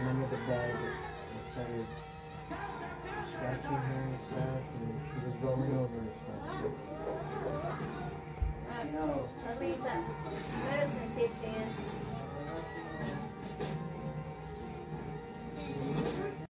remember the bed and started scratching her and stuff.